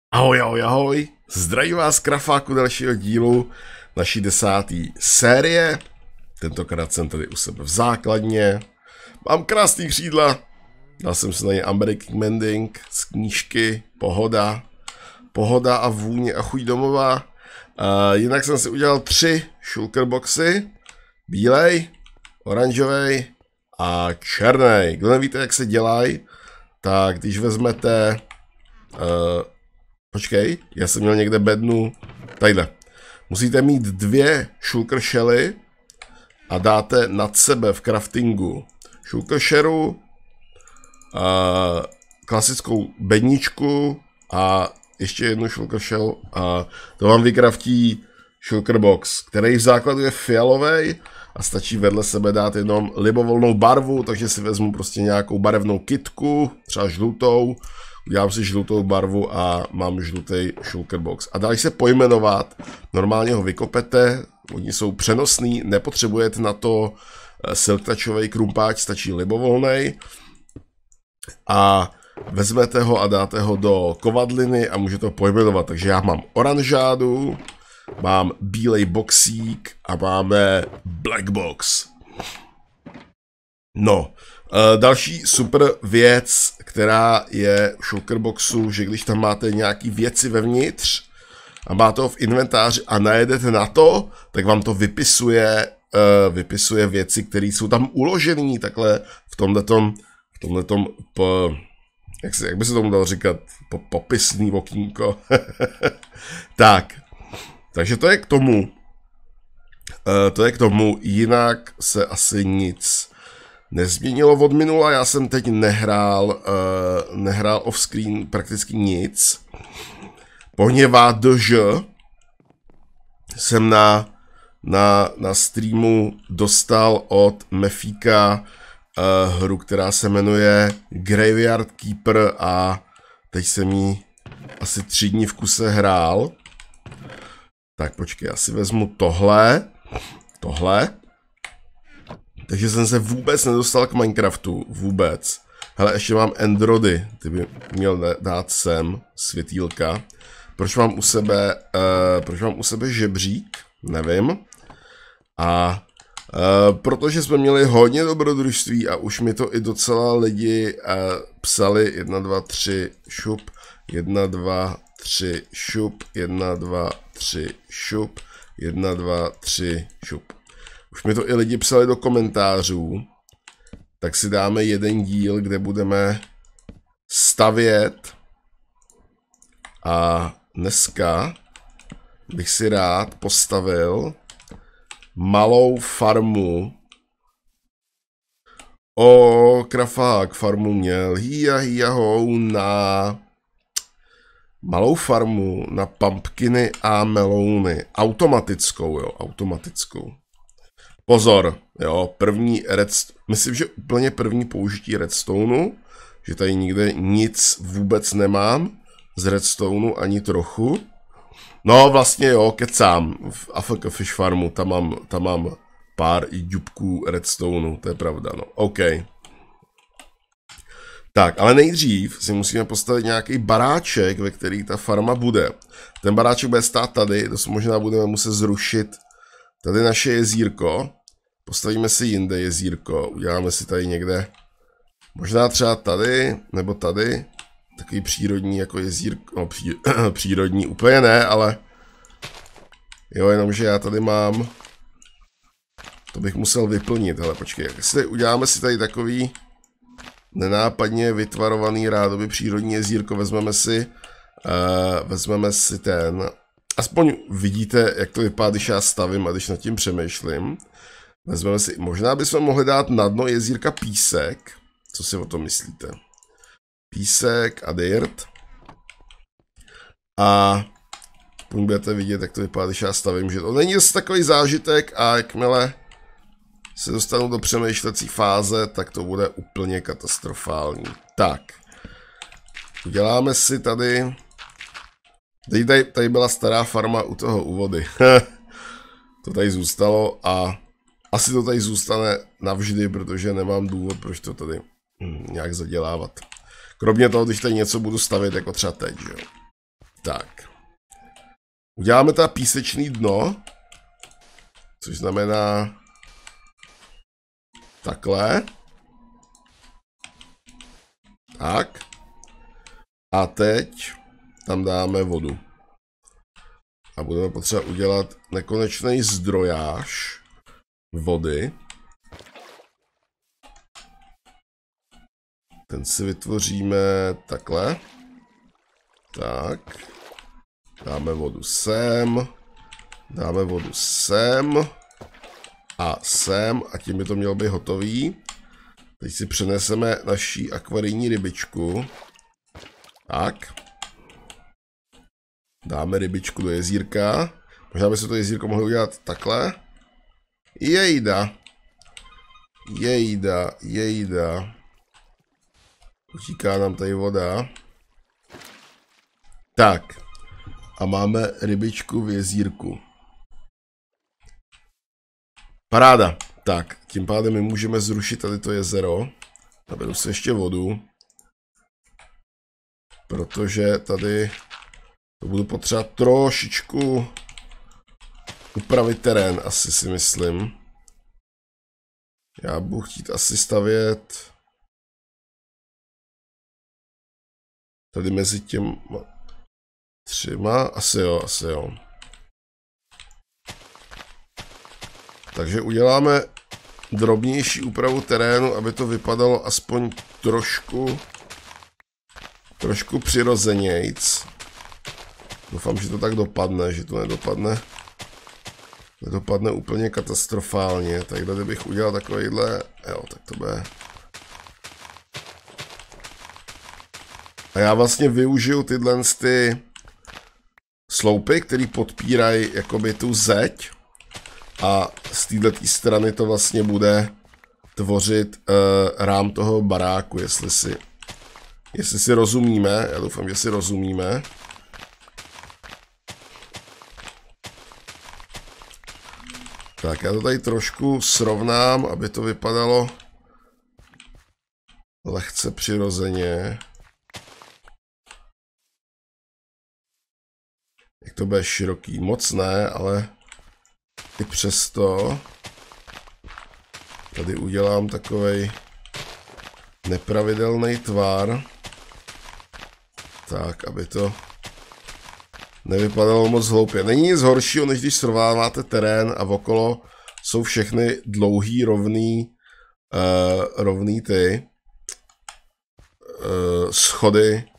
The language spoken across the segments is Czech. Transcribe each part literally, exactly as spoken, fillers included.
Ahoj, ahoj, ahoj, zdravím vás krafáku dalšího dílu naší desátý série. Tentokrát jsem tady u sebe v základně. Mám krásný křídla, dal jsem si na ně American Mending z knížky, pohoda, pohoda a vůně a chuť domová. Uh, jinak jsem si udělal tři shulker boxy, bílej, oranžovej a černý. Kdo nevíte, jak se dělají, tak když vezmete... Uh, Počkej, já jsem měl někde bednu, tadyhle. Musíte mít dvě shulker shelly a dáte nad sebe v craftingu shulker shellu, uh, klasickou bedničku a ještě jednu shulker shell a to vám vykraftí shulker box, který v základu je fialový a stačí vedle sebe dát jenom libovolnou barvu, takže si vezmu prostě nějakou barevnou kitku, třeba žlutou, udělám si žlutou barvu a mám žlutý shulker box. A dá se pojmenovat, normálně ho vykopete, oni jsou přenosný, nepotřebujete na to silktouchový krumpáč, stačí libovolnej. A vezmete ho a dáte ho do kovadliny a můžete ho pojmenovat. Takže já mám oranžádu, mám bílej boxík a máme black box. No, další super věc, která je v shulker boxu, že když tam máte nějaký věci vevnitř a máte ho v inventáři a najedete na to, tak vám to vypisuje, uh, vypisuje věci, které jsou tam uložené takhle v tomhletom, v tomhletom po, jak, se, jak by se tomu dalo říkat, po, popisný okýnko. Tak, takže to je k tomu, uh, to je k tomu, jinak se asi nic nezměnilo od minula, já jsem teď nehrál, uh, nehrál offscreen prakticky nic. Poněvadž jsem na, na, na streamu dostal od Mefíka uh, hru, která se jmenuje Graveyard Keeper a teď jsem ji asi tři dny v kuse hrál. Tak počkej, já si vezmu tohle, tohle. Takže jsem se vůbec nedostal k Minecraftu, vůbec. Hele, ještě mám Andrody, ty by měl dát sem, světýlka. Proč mám u sebe, uh, proč mám u sebe žebřík? Nevím. A uh, protože jsme měli hodně dobrodružství a už mi to i docela lidi uh, psali jedna, dva, tři, šup, jedna, dva, tři, šup, jedna, dva, tři, šup, jedna, dva, tři, šup. Už mi to i lidi psali do komentářů, tak si dáme jeden díl, kde budeme stavět a dneska bych si rád postavil malou farmu. O, krafák farmu měl, hija hija hou, na malou farmu na pumpkiny a melouny, automatickou, jo, automatickou. Pozor, jo, první redstone, myslím, že úplně první použití redstoneu, že tady nikde nic vůbec nemám z redstoneu ani trochu. No vlastně jo, kecám, v A F K Fish Farmu, tam mám, tam mám pár dubků redstoneu, to je pravda, no, OK. Tak, ale nejdřív si musíme postavit nějaký baráček, ve který ta farma bude. Ten baráček bude stát tady, to možná budeme muset zrušit tady naše jezírko. Postavíme si jinde jezírko, uděláme si tady někde, možná třeba tady, nebo tady, takový přírodní jako jezírko, no pří, přírodní úplně ne, ale jo, jenomže já tady mám, to bych musel vyplnit, ale počkej, jestli uděláme si tady takový nenápadně vytvarovaný rádoby přírodní jezírko, vezmeme si, uh, vezmeme si ten, aspoň vidíte, jak to vypadá, když já stavím a když nad tím přemýšlím. Vezmeme si, možná bychom mohli dát na dno jezírka písek. Co si o tom myslíte? Písek a dirt. A budete vidět, jak to vypadá, když já stavím, že to není zase takový zážitek a jakmile se dostanu do přemýšlecí fáze, tak to bude úplně katastrofální. Tak. Uděláme si tady... Tady, tady byla stará farma u toho u vody. To tady zůstalo a asi to tady zůstane navždy, protože nemám důvod, proč to tady hm, nějak zadělávat. Kromě toho, když tady něco budu stavět, jako třeba teď, že jo. Tak. Uděláme teda písečný dno, což znamená takhle. Tak. A teď tam dáme vodu. A budeme potřebovat udělat nekonečný zdrojáž vody. Ten si vytvoříme takhle. Tak. Dáme vodu sem. Dáme vodu sem. A sem. A tím by to mělo být hotový. Teď si přeneseme naší akvarijní rybičku. Tak. Dáme rybičku do jezírka. Možná by se to jezírko mohlo udělat takhle. Jejda. Jejda, jejda. Utíká nám tady voda. Tak. A máme rybičku v jezírku. Paráda. Tak, tím pádem my můžeme zrušit tady to jezero. Naberu si ještě vodu. Protože tady to budu potřebovat trošičku upravit terén, asi si myslím. Já budu chtít asi stavět tady mezi těm třema, asi jo, asi jo. Takže uděláme drobnější úpravu terénu, aby to vypadalo aspoň trošku trošku přirozenějc. Doufám, že to tak dopadne, že to nedopadne nedopadne úplně katastrofálně. Takhle kdybych udělal takovýhle, jo, tak to bude. A já vlastně využiju tyhle ty sloupy, které podpírají jakoby tu zeď. A z této strany to vlastně bude tvořit uh, rám toho baráku, jestli si, jestli si rozumíme. Já doufám, že si rozumíme. Tak já to tady trošku srovnám, aby to vypadalo lehce přirozeně. Jak to bude široký, moc ne, ale i přesto tady udělám takovej nepravidelný tvar, tak, aby to nevypadalo moc hloupě. Není nic horšího, než když srovnáváte terén a okolo jsou všechny dlouhý, rovný, uh, rovný ty uh, schody,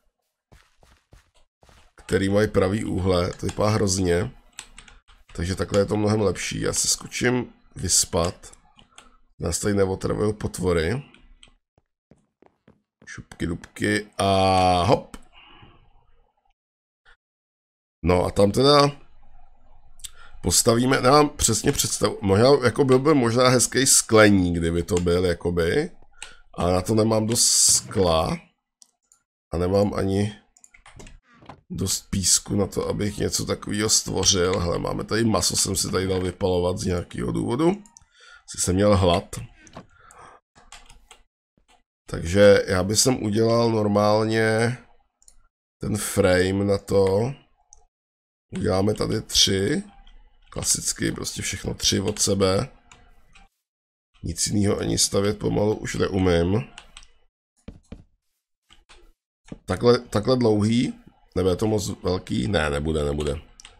který mají pravý úhle. To vypadá hrozně. Takže takhle je to mnohem lepší. Já se skočím vyspat. Nás tady neotravují potvory. Šupky, dubky a hop. No a tam teda postavíme, nemám přesně představu, možná, jako byl by možná hezký skleník, kdyby to byl, jakoby, ale na to nemám dost skla a nemám ani dost písku na to, abych něco takového stvořil. Hele, máme tady maso, jsem si tady dal vypalovat z nějakého důvodu, si jsem měl hlad. Takže já bych sem udělal normálně ten frame na to. Uděláme tady tři. Klasicky, prostě všechno tři od sebe. Nic jiného ani stavět pomalu už neumím. Takhle, takhle dlouhý. Nebude to moc velký? Ne, nebude, nebude.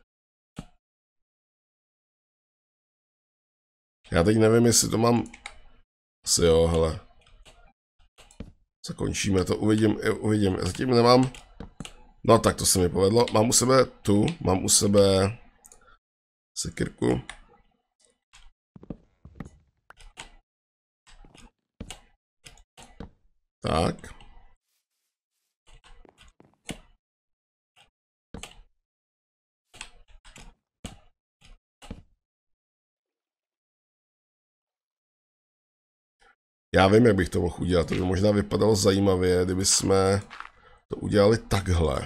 Já teď nevím, jestli to mám... Asi jo, hele. Zakončíme to, uvidím, uvidím. Zatím nemám... No tak to se mi povedlo. Mám u sebe tu, mám u sebe sekirku. Tak. Já vím, jak bych to mohl udělat. To by možná vypadalo zajímavě, kdyby jsme to udělali takhle.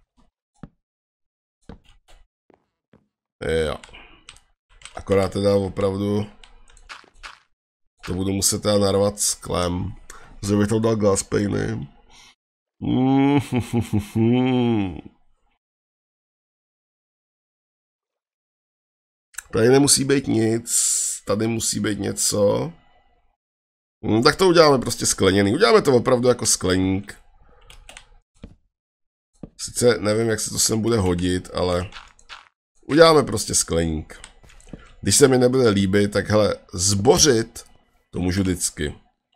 Jo. Akorát teda opravdu to budu muset teda narvat sklem. Že bych to dal glass pane. Mm, Tady nemusí být nic, tady musí být něco. No, tak to uděláme prostě skleněný. Uděláme to opravdu jako skleník. Sice nevím, jak se to sem bude hodit, ale uděláme prostě skleník. Když se mi nebude líbit, tak hele, zbořit to můžu vždycky.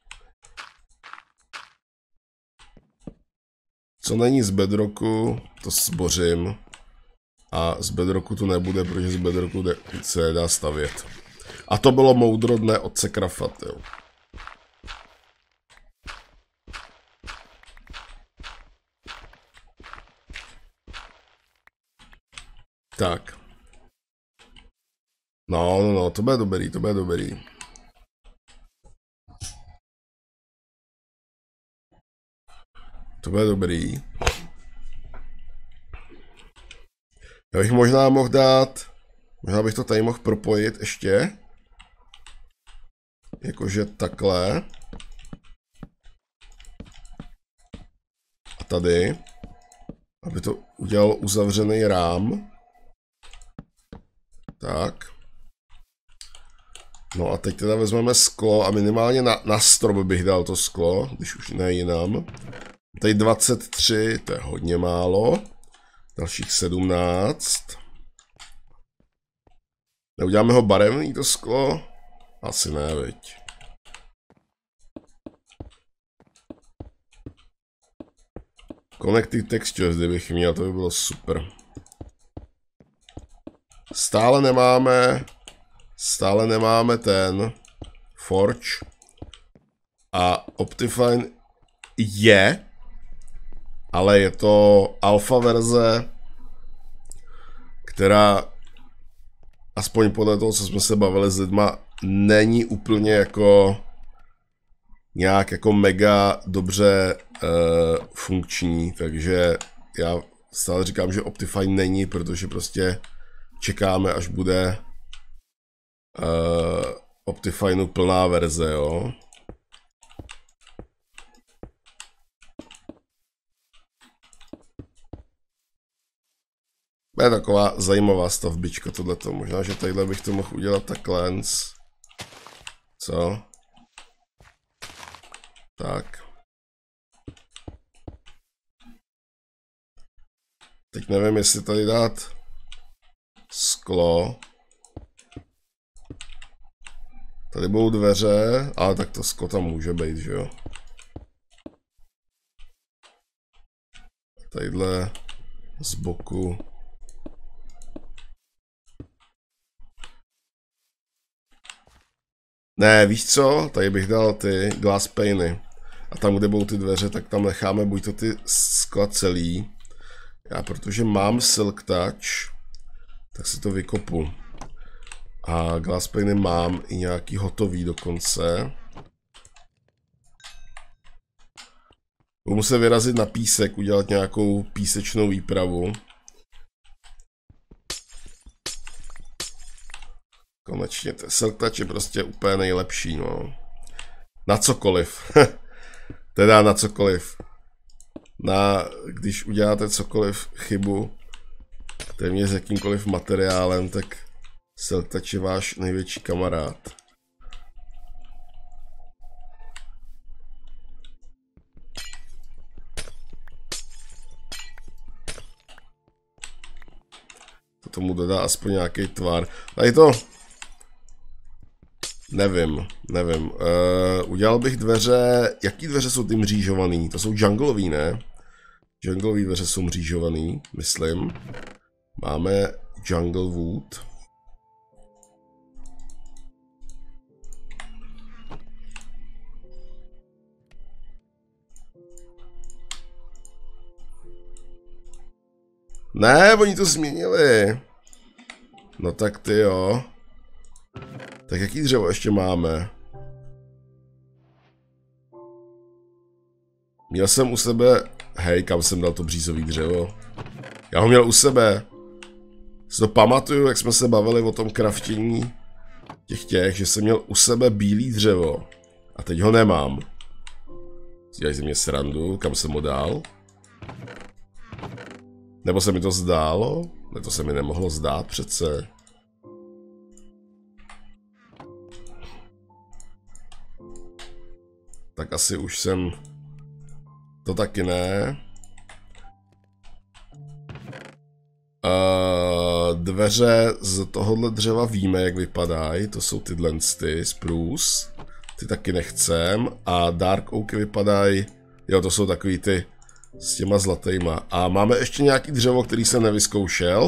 Co není z bedrocku, to zbořím. A z bedrocku to nebude, protože z bedrocku se nedá stavět. A to bylo moudrodné od Sekrafat, jo. Tak. No, no, no, to bude dobrý, to bude dobrý. To bude dobrý. Já bych možná mohl dát, možná bych to tady mohl propojit ještě. Jakože takhle. A tady. Aby to udělalo uzavřený rám. Tak. No a teď teda vezmeme sklo a minimálně na, na strop bych dal to sklo, když už ne jinam. Tady dvacet tři, to je hodně málo. Dalších sedmnáct. Neuděláme ho barevný to sklo? Asi ne, veď. Connected textures, kdybych měl, to by bylo super. Stále nemáme, stále nemáme ten Forge. A Optifine je, ale je to alfa verze, která aspoň podle toho, co jsme se bavili s lidma, není úplně jako nějak jako mega dobře uh, funkční, takže já stále říkám, že Optifine není, protože prostě čekáme, až bude uh, Optifineu plná verze, jo. Je taková zajímavá stavbička tohleto. Možná, že tadyhle bych to mohl udělat takhle. Co? Tak. Teď nevím, jestli tady dát sklo. Tady budou dveře, ale tak to sklo tam může být, že jo? Tadyhle z boku. Ne, víš co? Tady bych dal ty glass paney. A tam, kde budou ty dveře, tak tam necháme buď to ty skla celý. Já, protože mám silk touch, tak si to vykopu. A glass paney mám i nějaký hotový dokonce. Budu muset vyrazit na písek, udělat nějakou písečnou výpravu. Konečně, silk touch je prostě úplně nejlepší, no. Na cokoliv. Teda na cokoliv. Na, když uděláte cokoliv chybu, téměř s jakýmkoliv materiálem, tak silk touch je váš největší kamarád. To tomu dodá aspoň nějaký tvar. Tady to... Nevím, nevím. Uh, udělal bych dveře... Jaký dveře jsou ty mřížovaný? To jsou junglový, ne? Junglový dveře jsou mřížovaný, myslím. Máme jungle wood. Ne, oni to změnili. No tak ty jo. Tak jaký dřevo ještě máme? Měl jsem u sebe... Hej, kam jsem dal to břízový dřevo? Já ho měl u sebe. Si to pamatuju, jak jsme se bavili o tom craftění těch těch, že jsem měl u sebe bílý dřevo. A teď ho nemám. Dělají ze mě srandu, kam jsem ho dal? Nebo se mi to zdálo? Ne, to se mi nemohlo zdát přece. Tak asi už jsem... To taky ne. Uh, dveře z tohohle dřeva víme, jak vypadají. To jsou tyhle ty, spruce. Ty taky nechcem. A dark oaky vypadají... Jo, to jsou takový ty s těma zlatýma. A máme ještě nějaký dřevo, který jsem nevyzkoušel.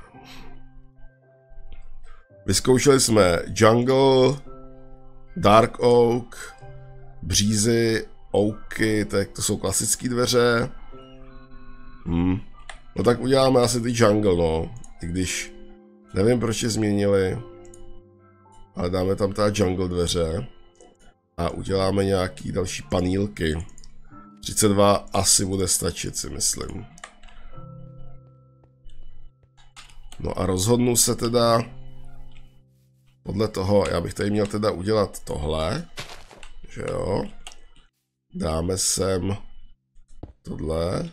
Vyzkoušeli jsme jungle, dark oak, břízy, oaky, tak to jsou klasické dveře. Hmm. No tak uděláme asi ty jungle, no. I když nevím, proč je změnili. Ale dáme tam ta jungle dveře. A uděláme nějaký další panílky. třicet dva asi bude stačit, si myslím. No a rozhodnu se teda podle toho, já bych tady měl teda udělat tohle, že jo. Dáme sem tohle.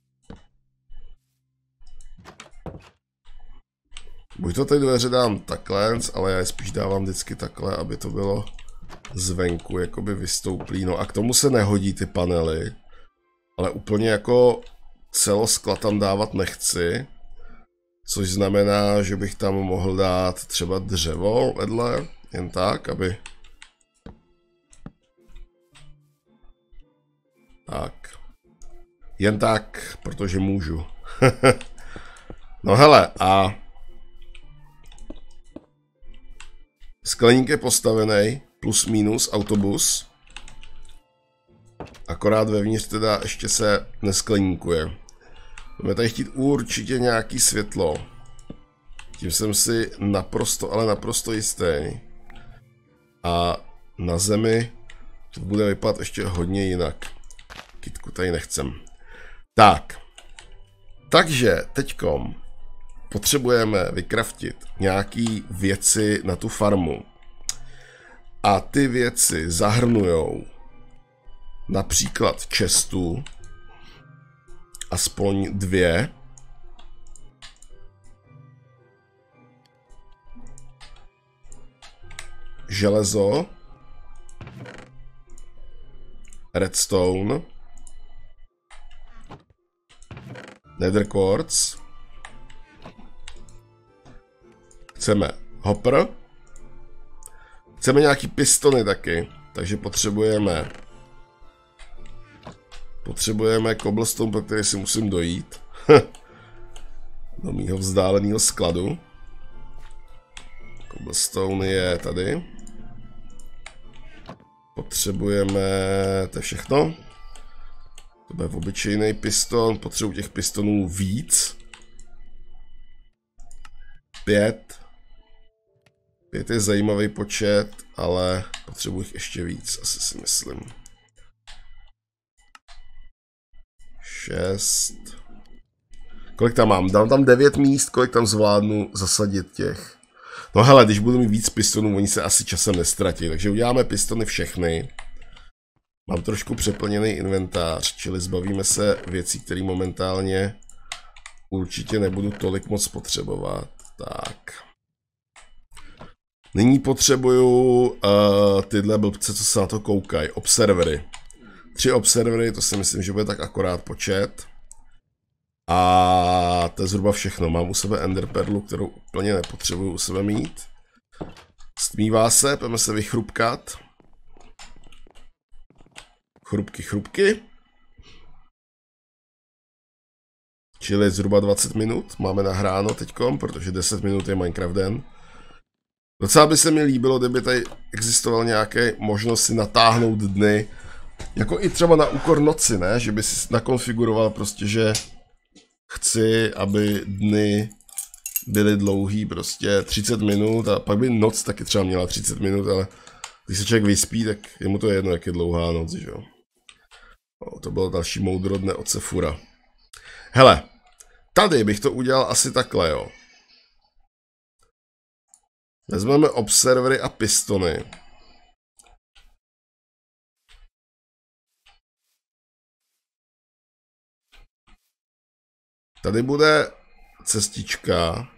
Buď to tady dveře dám takhle, ale já je spíš dávám vždycky takhle, aby to bylo zvenku, jakoby vystouplý. No a k tomu se nehodí ty panely. Ale úplně jako celoskla tam dávat nechci. Což znamená, že bych tam mohl dát třeba dřevo vedle, jen tak, aby... Tak. Jen tak, protože můžu. No hele, a... Skleník je postavený, plus minus autobus. Akorát vevnitř teda ještě se neskleníkuje. Budeme tady chtít určitě nějaký světlo. Tím jsem si naprosto, ale naprosto jistý. A na zemi to bude vypadat ještě hodně jinak. Kytku tady nechcem. Tak. Takže teďkom potřebujeme vykraftit nějaký věci na tu farmu. A ty věci zahrnujou například chestu, aspoň dvě. Železo. Redstone. Nether quartz. Chceme hopper. Chceme nějaký pistony taky, takže potřebujeme Potřebujeme cobblestone, pro který si musím dojít. Do mýho vzdáleného skladu. Cobblestone je tady. Potřebujeme... To je všechno. To bude obyčejný piston. Potřebuji těch pistonů víc. Pět. Pět je zajímavý počet, ale potřebuji jich ještě víc, asi si myslím. Šest. Kolik tam mám? Dám tam devět míst, kolik tam zvládnu zasadit těch. No hele, když budu mít víc pistonů, oni se asi časem nestratí, takže uděláme pistony všechny. Mám trošku přeplněný inventář, čili zbavíme se věcí, které momentálně určitě nebudu tolik moc potřebovat. Tak. Nyní potřebuju uh, tyhle blbce, co se na to koukají. Observery. Tři observery, to si myslím, že bude tak akorát počet. A to je zhruba všechno. Mám u sebe Ender Perlu, kterou úplně nepotřebuju u sebe mít. Stmívá se, pojďme se vychrupkat. Chrupky, chrupky. Čili zhruba dvacet minut máme nahráno teďkom, protože deset minut je Minecraft den. Docela by se mi líbilo, kdyby tady existoval nějaké možnost si natáhnout dny. Jako i třeba na úkor noci, ne? Že by si nakonfiguroval prostě, že chci, aby dny byly dlouhý, prostě třicet minut a pak by noc taky třeba měla třicet minut, ale když se člověk vyspí, tak je mu to jedno, jak je dlouhá noc, že jo. O, to bylo další moudro dne od Sefura. Hele, tady bych to udělal asi takhle, jo. Vezmeme observery a pistony. Tady bude cestička,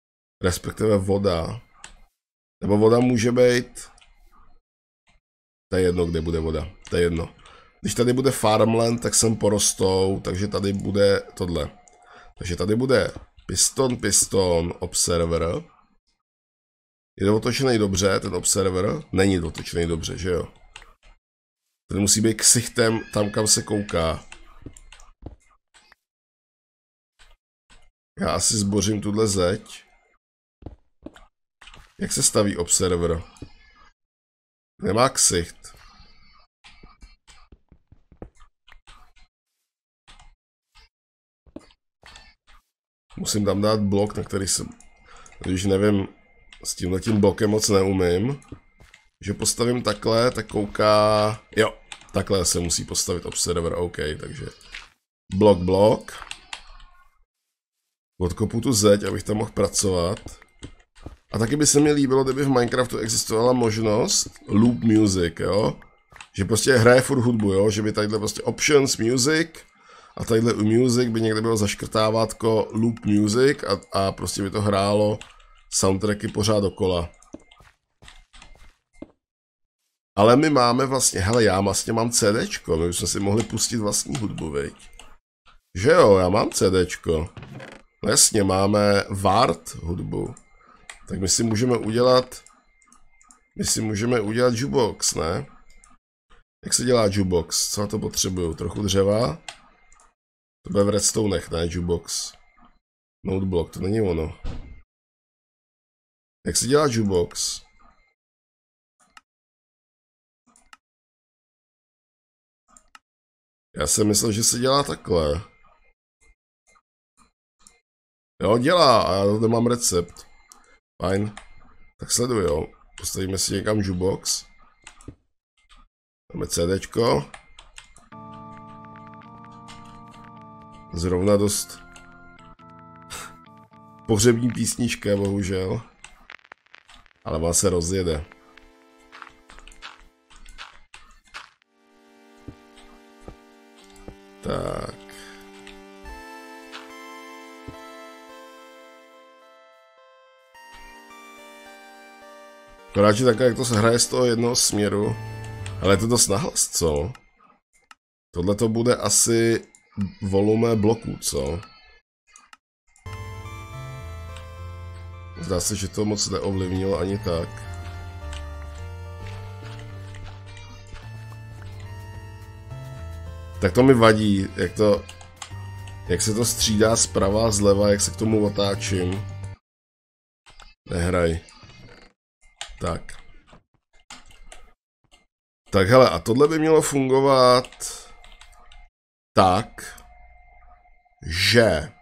respektive voda. Nebo voda může být To je jedno, kde bude voda. To je jedno. Když tady bude farmland, tak sem porostou, takže tady bude tohle. Takže tady bude piston, piston, observer. Je to otočený dobře, ten observer? Není to otočený dobře, že jo? Ten musí být ksichtem tam, kam se kouká. Já asi zbořím tuhle zeď. Jak se staví observer? Nemá ksicht. Musím tam dát blok, na který jsem... Když nevím, s tímhletím blokem moc neumím. Že postavím takhle, tak kouká... Jo, takhle se musí postavit observer, OK, takže... Blok, blok. Odkopu tu zeď, abych tam mohl pracovat. A taky by se mi líbilo, kdyby v Minecraftu existovala možnost loop music, jo? Že prostě hraje furt hudbu, jo? Že by tadyhle prostě options music a tadyhle u music by někde bylo zaškrtávátko loop music a, a prostě by to hrálo soundtracky pořád dokola. Ale my máme vlastně, hele, já vlastně mám CDčko, my bychom si mohli pustit vlastní hudbu, viď? Že jo, já mám CDčko. No jasně, máme Ward hudbu. Tak my si můžeme udělat, my si můžeme udělat jukebox, ne? Jak se dělá jukebox? Co na to potřebuju? Trochu dřeva? To bude v redstonech, ne? Jukebox. Noteblock, to není ono. Jak se dělá jukebox? Já jsem myslel, že se dělá takhle. Jo, dělá, a já nemám recept. Fajn. Tak sleduj, jo. Postavíme si někam jukebox. Máme CDčko. Zrovna dost pohřební písnička, bohužel. Ale ona se rozjede. Tak. Akorát, že takhle, jak to se hraje z toho jednoho směru. Ale je to dost nahlas, co? Tohle to bude asi volume bloků, co? Zdá se, že to moc neovlivnilo ani tak. Tak to mi vadí, jak to... Jak se to střídá zprava a zleva, jak se k tomu otáčím. Nehraj. Tak. Tak hele, a tohle by mělo fungovat tak, že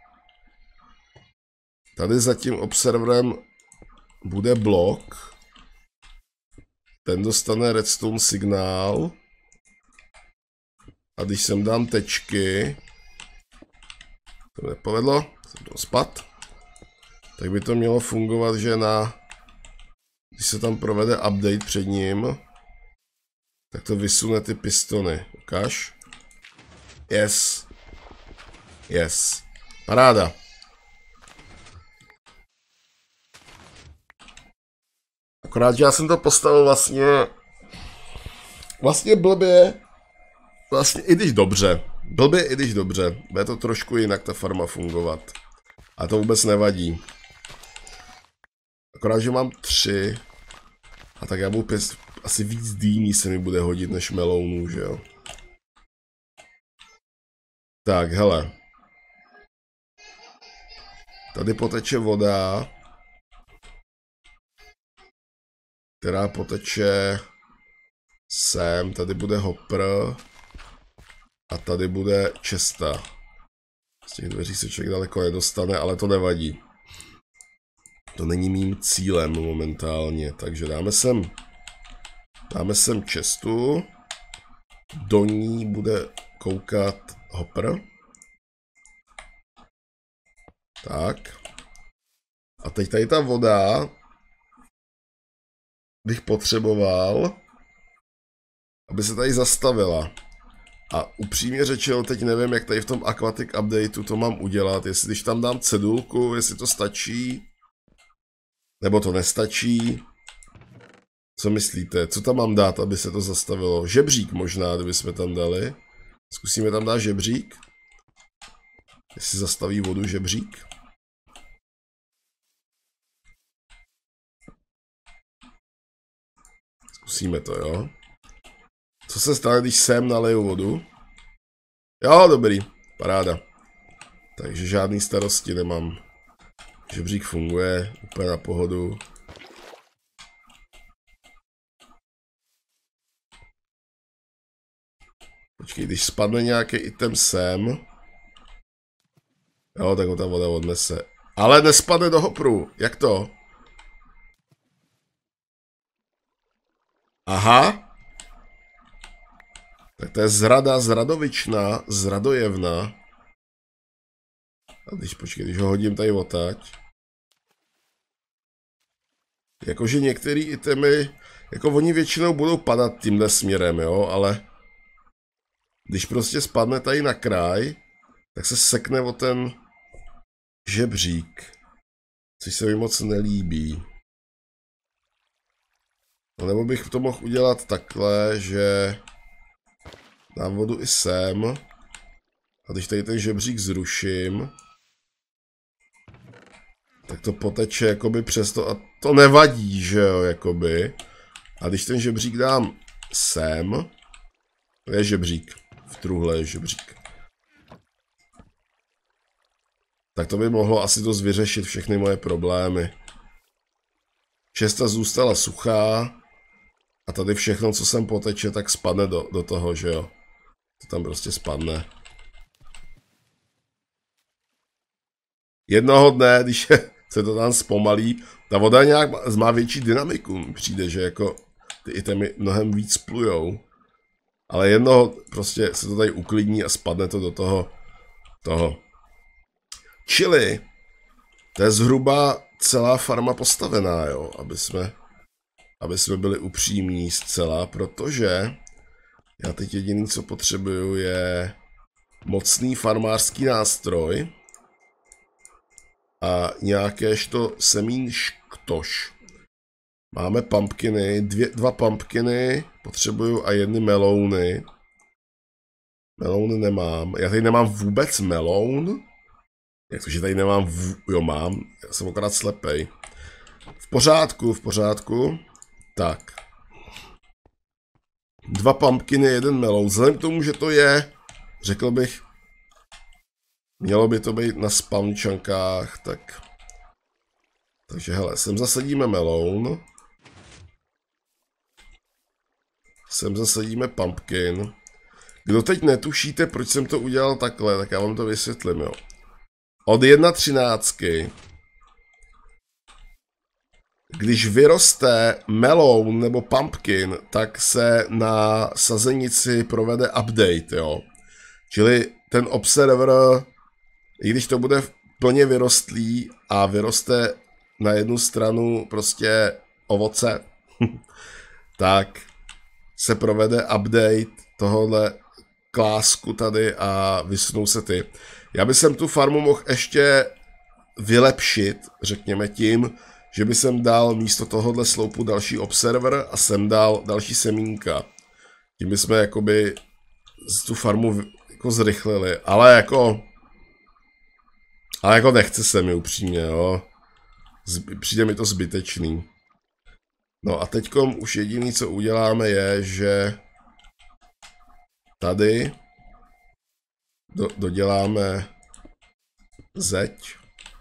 tady za tím observerem bude blok, ten dostane redstone signál a když sem dám tečky, to nepovedlo, jsem to spad, tak by to mělo fungovat, že na, když se tam provede update před ním, tak to vysune ty pistony. Ukáž? Yes. Yes. Paráda. Akorát, že já jsem to postavil vlastně vlastně blbě, vlastně i když dobře. Blbě i když dobře. Bude to trošku jinak ta farma fungovat. A to vůbec nevadí. Akorát, že mám tři. A tak já budu pěst, asi víc dýní se mi bude hodit než melounů, že jo. Tak, hele. Tady poteče voda, která poteče sem, tady bude hopper a tady bude česta. Z těch dveří se člověk daleko nedostane, ale to nevadí. To není mým cílem momentálně, takže dáme sem, dáme sem čestu, do ní bude koukat hopper. Tak. A teď tady ta voda bych potřeboval, aby se tady zastavila. A upřímně řečeno, teď nevím, jak tady v tom Aquatic Updateu to mám udělat, jestli když tam dám cedulku, jestli to stačí, nebo to nestačí. Co myslíte? Co tam mám dát, aby se to zastavilo? Žebřík možná, kdyby jsme tam dali. Zkusíme tam dát žebřík. Jestli zastaví vodu žebřík. Zkusíme to, jo. Co se stane, když sem naleju vodu? Jo, dobrý. Paráda. Takže žádný starosti nemám. Žebřík funguje úplně na pohodu. Počkej, když spadne nějaký item sem. Jo, tak ho ta voda odnese. Ale nespadne do hopru. Jak to? Aha. Tak to je zrada zradovičná, zradojevná. A když, počkej, když ho hodím tady odtaď. Jakože některé itemy, jako oni většinou budou padat tímhle směrem, jo, ale když prostě spadne tady na kraj, tak se sekne o ten žebřík, což se mi moc nelíbí. No nebo bych to mohl udělat takhle, že dám vodu i sem a když tady ten žebřík zruším, tak to poteče jakoby přes to a to nevadí, že jo, jakoby. A když ten žebřík dám sem, to je žebřík, v truhle je žebřík. Tak to by mohlo asi dost vyřešit všechny moje problémy. Šesta zůstala suchá a tady všechno, co sem poteče, tak spadne do, do toho, že jo. To tam prostě spadne. Jednoho dne, když se to tam zpomalí, ta voda nějak má větší dynamiku, přijde, že jako ty itemy mnohem víc plujou. Ale jednoho prostě se to tady uklidní a spadne to do toho, toho. Čili, to je zhruba celá farma postavená, jo, aby jsme, aby jsme byli upřímní zcela, protože já teď jediný, co potřebuju, je mocný farmářský nástroj a nějakéžto semín šktoš. Máme pumpkiny, dvě, dva pumpkiny potřebuju a jedny melouny. Melouny nemám. Já tady nemám vůbec meloun. Jak to, že tady nemám v... Jo, mám. Já jsem akorát slepej. V pořádku, v pořádku. Tak. Dva pumpkiny, jeden meloun. Vzhledem k tomu, že to je, řekl bych, mělo by to být na spamčankách, tak... Takže hele, sem zasadíme meloun. Sem zasadíme pumpkin. Kdo teď netušíte, proč jsem to udělal takhle, tak já vám to vysvětlím, jo. Od jedna třináctky, když vyroste meloun nebo pumpkin, tak se na sazenici provede update, jo. Čili ten observer, i když to bude plně vyrostlý a vyroste na jednu stranu prostě ovoce, tak se provede update tohohle klásku tady a vysunou se ty. Já bych sem tu farmu mohl ještě vylepšit, řekněme tím, že by sem dal místo tohohle sloupu další observer a sem dal další semínka. Tím bychom jakoby tu farmu jako zrychlili, ale jako ale jako nechce se mi upřímně, jo. Přijde mi to zbytečný. No a teďkom už jediný, co uděláme, je, že tady do, doděláme zeď,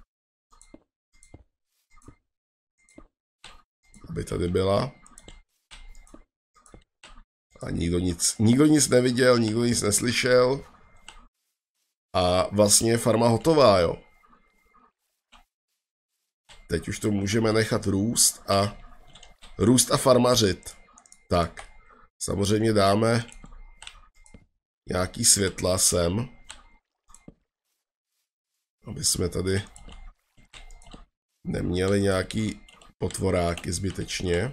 aby tady byla. A nikdo nic, nikdo nic neviděl, nikdo nic neslyšel. A vlastně je farma hotová, jo. Teď už to můžeme nechat růst a růst a farmařit. Tak, samozřejmě dáme nějaký světla sem, aby jsme tady neměli nějaký potvoráky zbytečně.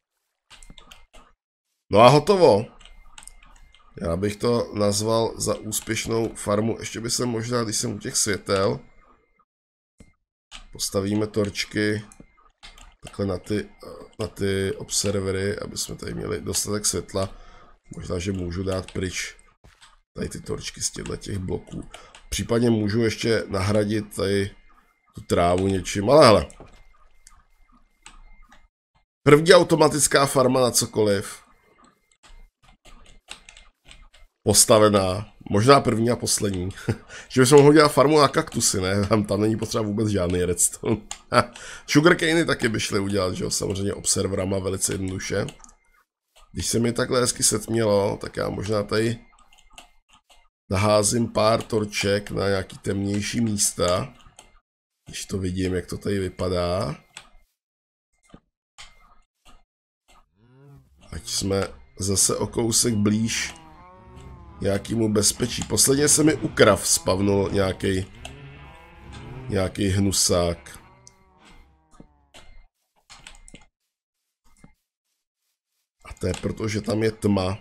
No a hotovo. Já bych to nazval za úspěšnou farmu. Ještě by se možná, když jsem u těch světel, postavíme torčky takhle na ty na ty observery, aby jsme tady měli dostatek světla. Možná, že můžu dát pryč tady ty torčky z těchto těch bloků. Případně můžu ještě nahradit tady tu trávu něčím, ale hele. První automatická farma na cokoliv. Postavená. Možná první a poslední. Že bychom mohli dělat farmu na kaktusy, ne? Tam, tam není potřeba vůbec žádný redstone. Sugarcane taky by šli udělat, že jo? Samozřejmě observerama velice jednoduše. Když se mi takhle hezky setmělo, tak já možná tady naházím pár torček na nějaký temnější místa. Když to vidím, jak to tady vypadá. Ať jsme zase o kousek blíž nějakému bezpečí. Posledně se mi u krav spavnul nějaký nějaký hnusák. A to je proto, že tam je tma.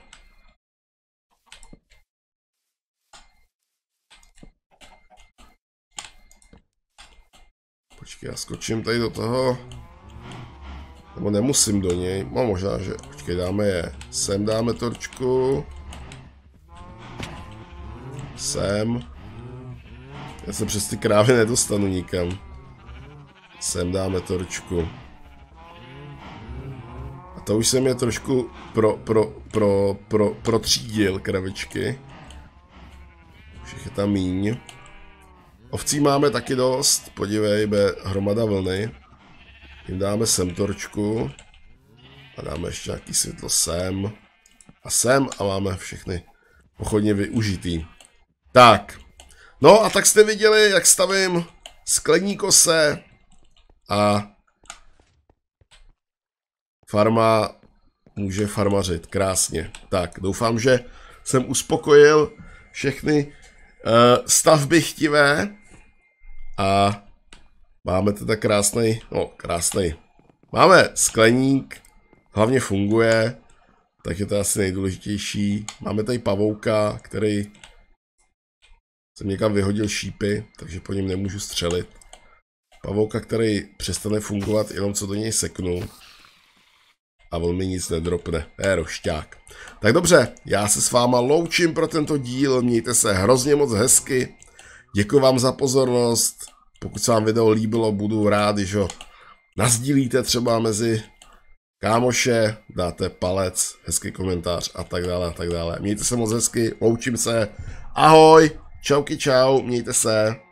Počkej, já skočím tady do toho. Nebo nemusím do něj. No možná, že... Počkej, dáme je. Sem dáme torčku. Sem. Já se přes ty krávy nedostanu nikam. Sem dáme torčku. A to už jsem je trošku pro, pro, pro, pro, protřídil, kravičky. Už je tam míň. Ovcí máme taky dost. Podívej, bude hromada vlny. Jim dáme sem torčku. A dáme ještě nějaký světlo sem. A sem. A máme všechny pochodně využitý. Tak. No a tak jste viděli, jak stavím sklení kose. A farma může farmařit krásně. Tak, doufám, že jsem uspokojil všechny uh, stavby chtivé. A máme teda krásný, no krásný. Máme skleník, hlavně funguje, tak je to asi nejdůležitější. Máme tady pavouka, který jsem někam vyhodil šípy, takže po něm nemůžu střelit. Pavouka, který přestane fungovat, jenom co do něj seknu. A on mi nic nedropne. Je rošťák. Tak dobře, já se s váma loučím pro tento díl, mějte se hrozně moc hezky. Děkuji vám za pozornost. Pokud se vám video líbilo, budu rád, když ho nasdílíte třeba mezi kámoše, dáte palec, hezký komentář a tak dále a tak dále. Mějte se moc hezky, loučím se. Ahoj, čauky čau, mějte se.